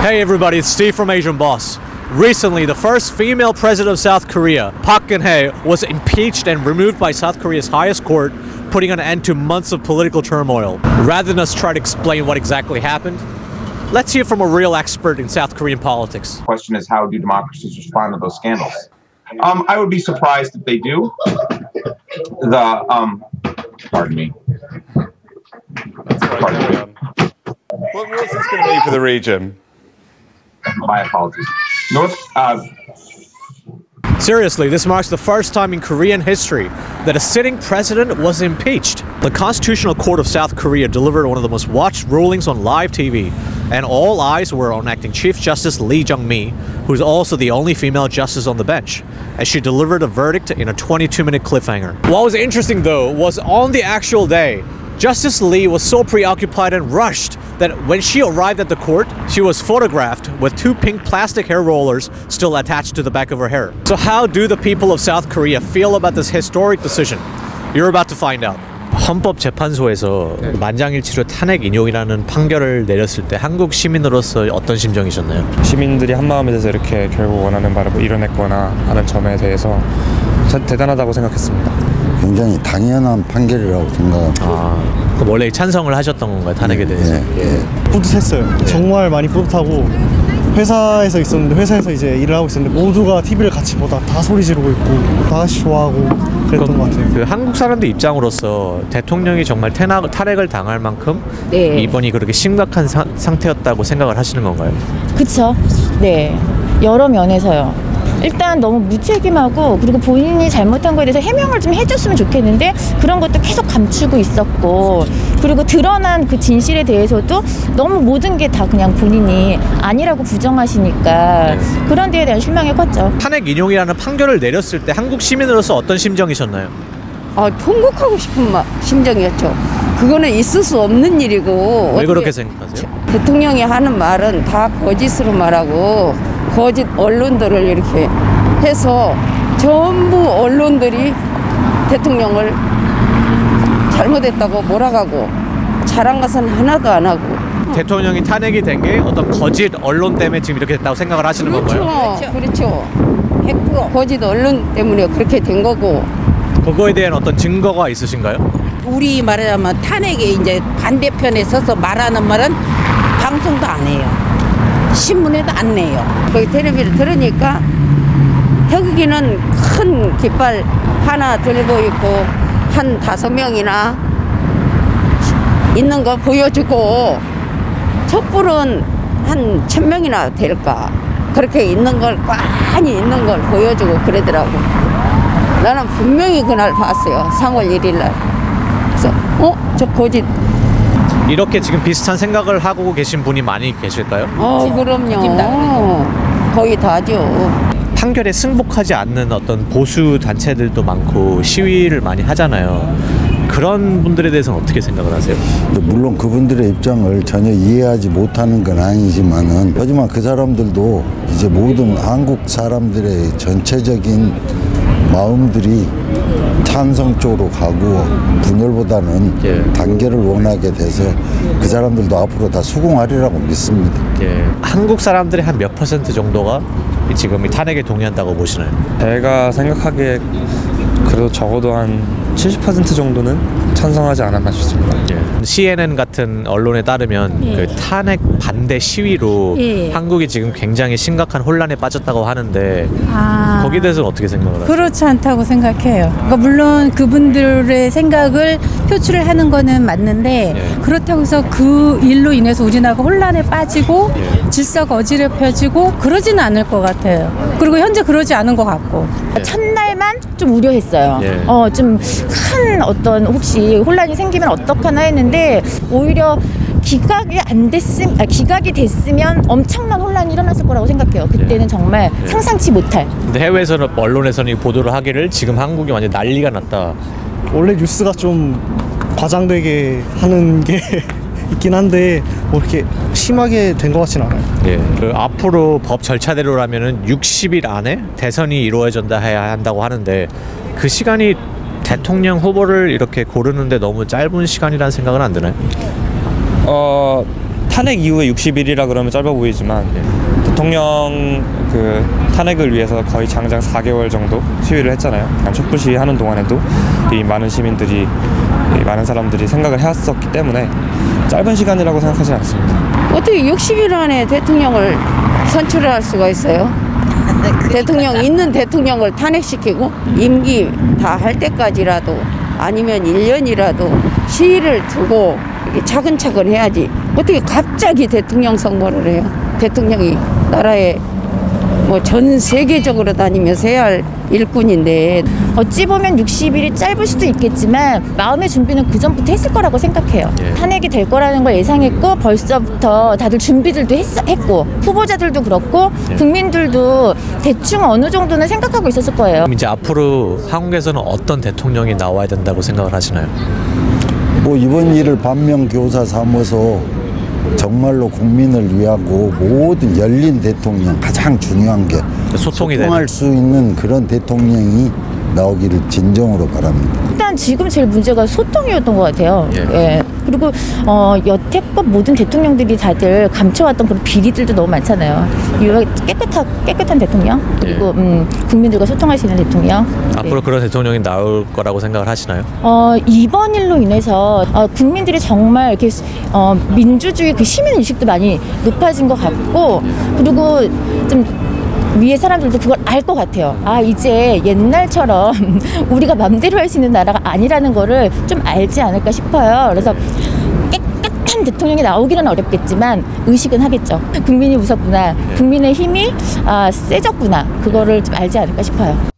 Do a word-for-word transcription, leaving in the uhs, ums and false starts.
Hey everybody, it's Steve from Asian Boss. Recently, the first female president of South Korea, Park Geun-hye, was impeached and removed by South Korea's highest court, putting an end to months of political turmoil. Rather than us try to explain what exactly happened, let's hear from a real expert in South Korean politics. The question is, how do democracies respond to those scandals? Um, I would be surprised if they do. The, um, pardon me. That's all right, carry on. What, what's this going to mean for the region? My apologies. North, uh, Seriously, this marks the first time in Korean history that a sitting president was impeached. The Constitutional Court of South Korea delivered one of the most watched rulings on live T V, and all eyes were on acting Chief Justice Lee Jung-mi, who's also the only female justice on the bench, as she delivered a verdict in a twenty-two minute cliffhanger. What was interesting though was on the actual day, Justice Lee was so preoccupied and rushed that when she arrived at the court, she was photographed with two pink plastic hair rollers still attached to the back of her hair. So how do the people of South Korea feel about this historic decision? You're about to find out. 헌법재판소에서 네. 만장일치로 탄핵 인용이라는 판결을 내렸을 때 한국 시민으로서 어떤 심정이셨나요? 시민들이 한마음이 돼서 이렇게 결국 원하는 바를 뭐 이뤄냈거나 하는 점에 대해서 대단하다고 생각했습니다. 굉장히 당연한 판결이라고 생각합니다. 아, 그럼 원래 찬성을 하셨던 건가요? 탄핵에 대해서? 예, 예. 뿌듯했어요. 네. 정말 많이 뿌듯하고 회사에서 있었는데 회사에서 이제 일을 하고 있었는데 모두가 티비를 같이 보다 다 소리 지르고 있고 다 같이 좋아하고 그랬던 것 같아요. 그 한국 사람들 입장으로서 대통령이 정말 탄핵, 탄핵을 당할 만큼 네. 이번이 그렇게 심각한 사, 상태였다고 생각을 하시는 건가요? 그쵸. 네. 여러 면에서요. 일단 너무 무책임하고 그리고 본인이 잘못한 거에 대해서 해명을 좀 해줬으면 좋겠는데 그런 것도 계속 감추고 있었고 그리고 드러난 그 진실에 대해서도 너무 모든 게 다 그냥 본인이 아니라고 부정하시니까 네. 그런 데에 대한 실망이 컸죠. 탄핵 인용이라는 판결을 내렸을 때 한국 시민으로서 어떤 심정이셨나요? 아, 통곡하고 싶은 마, 심정이었죠. 그거는 있을 수 없는 일이고. 왜 그렇게 생각하세요? 대통령이 하는 말은 다 거짓으로 말하고 거짓 언론들을 이렇게 해서 전부 언론들이 대통령을 잘못했다고 몰아가고 잘한 것은 하나도 안 하고. 대통령이 탄핵이 된 게 어떤 거짓 언론 때문에 지금 이렇게 됐다고 생각을 하시는 그렇죠. 건가요? 그렇죠. 그렇죠. 백 퍼센트 거짓 언론 때문에 그렇게 된 거고. 그거에 대한 어떤 증거가 있으신가요? 우리 말하자면 탄핵에 이제 반대편에 서서 말하는 말은 방송도 안 해요. 신문에도 안 내요. 거기 텔레비를 들으니까 혁이는 큰 깃발 하나 들고 있고 한 다섯 명이나 있는 거 보여주고 촛불은 한 천 명이나 될까 그렇게 있는 걸 빤히 있는 걸 보여주고 그러더라고. 나는 분명히 그날 봤어요. 삼월 일일 날. 그래서 어? 저 거짓. 이렇게 지금 비슷한 생각을 하고 계신 분이 많이 계실까요? 어, 그럼요. 거의 다죠. 판결에 승복하지 않는 어떤 보수 단체들도 많고 시위를 많이 하잖아요. 그런 분들에 대해서는 어떻게 생각을 하세요? 물론 그분들의 입장을 전혀 이해하지 못하는 건 아니지만은 하지만 그 사람들도 이제 모든 한국 사람들의 전체적인 마음들이 찬성 쪽으로 가고 분열보다는 예. 단결을 원하게 돼서 그 사람들도 앞으로 다 수긍하리라고 믿습니다. 예. 한국 사람들의 한 몇 퍼센트 정도가 지금 이 탄핵에 동의한다고 보시나요? 제가 생각하기에 그래도 적어도 한 칠십 퍼센트 정도는 찬성하지 않았나 싶습니다. 예. 씨엔엔 같은 언론에 따르면 예. 그 탄핵 반대 시위로 예. 한국이 지금 굉장히 심각한 혼란에 빠졌다고 하는데 아, 거기에 대해서는 어떻게 생각을 하세요? 그렇지 않다고 생각해요. 그러니까 물론 그분들의 생각을 표출을 하는 거는 맞는데 예. 그렇다고 해서 그 일로 인해서 우리나라가 혼란에 빠지고 예. 질서가 어지럽혀지고 그러지는 않을 것 같아요. 그리고 현재 그러지 않은 것 같고. 예. 첫날만 좀 우려했어요. 예. 어, 좀 큰 어떤 혹시 혼란이 생기면 어떡하나 했는데 오히려 기각이 안 됐음, 아, 기각이 됐으면 엄청난 혼란이 일어났을 거라고 생각해요. 그때는 예. 정말 예. 상상치 못할. 근데 해외에서는 언론에서는 이 보도를 하기를 지금 한국이 완전 난리가 났다. 원래 뉴스가 좀 과장되게 하는 게 있긴 한데 뭐 이렇게 심하게 된 것 같진 않아요. 예. 그 앞으로 법 절차대로라면은 육십 일 안에 대선이 이루어진다 해야 한다고 하는데 그 시간이 대통령 후보를 이렇게 고르는데 너무 짧은 시간이라는 생각은 안 드나요? 어, 탄핵 이후에 육십 일이라 그러면 짧아 보이지만 대통령 그 탄핵을 위해서 거의 장장 사 개월 정도 시위를 했잖아요. 촛불 시위 하는 동안에도 이 많은 시민들이 이 많은 사람들이 생각을 해왔었기 때문에 짧은 시간이라고 생각하지 않습니다. 어떻게 육십 일 안에 대통령을 선출할 수가 있어요? 대통령 있는 대통령을 탄핵시키고 임기 다 할 때까지라도 아니면 일 년이라도 시일을 두고 차근차근 해야지. 어떻게 갑자기 대통령 선거를 해요? 대통령이 나라에 뭐 전 세계적으로 다니면서 해야 할 일꾼인데 어찌 보면 육십 일이 짧을 수도 있겠지만 마음의 준비는 그 전부터 했을 거라고 생각해요. 예. 탄핵이 될 거라는 걸 예상했고 벌써부터 다들 준비들도 했, 했고 후보자들도 그렇고 예. 국민들도 대충 어느 정도는 생각하고 있었을 거예요. 그럼 이제 앞으로 한국에서는 어떤 대통령이 나와야 된다고 생각을 하시나요? 뭐 이번 일을 반면교사 삼아서 정말로 국민을 위하고 모든 열린 대통령, 가장 중요한 게 소통이 소통할 되는. 수 있는 그런 대통령이 나오기를 진정으로 바랍니다. 일단 지금 제일 문제가 소통이었던 것 같아요. 예. 예. 그리고 어, 여태껏 모든 대통령들이 다들 감춰왔던 그런 비리들도 너무 많잖아요. 유일하게 깨끗한, 깨끗한 대통령, 그리고 예. 음, 국민들과 소통할 수 있는 대통령. 앞으로 네. 그런 대통령이 나올 거라고 생각을 하시나요? 어, 이번 일로 인해서 어, 국민들이 정말 이렇게 어, 민주주의 그 시민 의식도 많이 높아진 것 같고, 그리고 좀 위에 사람들도 그걸 알 것 같아요. 아, 이제 옛날처럼 우리가 맘대로 할 수 있는 나라가 아니라는 거를 좀 알지 않을까 싶어요. 그래서 깨끗한 대통령이 나오기는 어렵겠지만 의식은 하겠죠. 국민이 무섭구나, 국민의 힘이 아, 세졌구나, 그거를 좀 알지 않을까 싶어요.